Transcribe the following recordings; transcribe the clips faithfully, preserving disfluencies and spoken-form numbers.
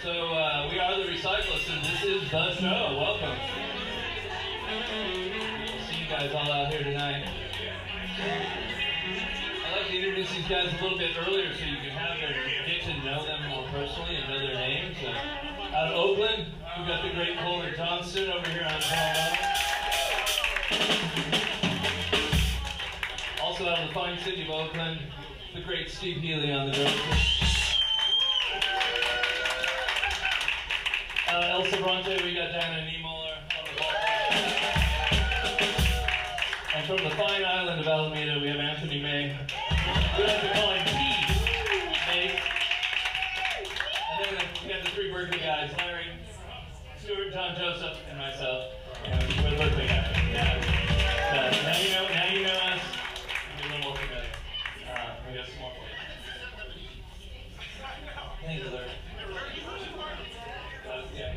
So uh, we are the Recyclists, and this is the show. Welcome. We'll see you guys all out here tonight. I'd like to introduce these guys a little bit earlier so you can have their, get to know them more personally and know their names. Uh, out of Oakland, we've got the great Colin Johnson over here on trombone. Also out of the fine city of Oakland, the great Steve Healy on the drums. Uh, El Sobrante, we got Diana Niemoller on the ball. And from the fine island of Alameda, we have Anthony May. We like to call him P. May. And then we got the three Berkeley guys, Larry, Stuart, John Joseph, and myself. And we're the Berkeley guys. Yeah. Uh, now you know, now you know us. We're a little more familiar. Uh, we got some more for you. Thank you, Larry. Yeah.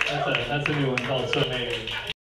That's a, that's a new one called So Maybe.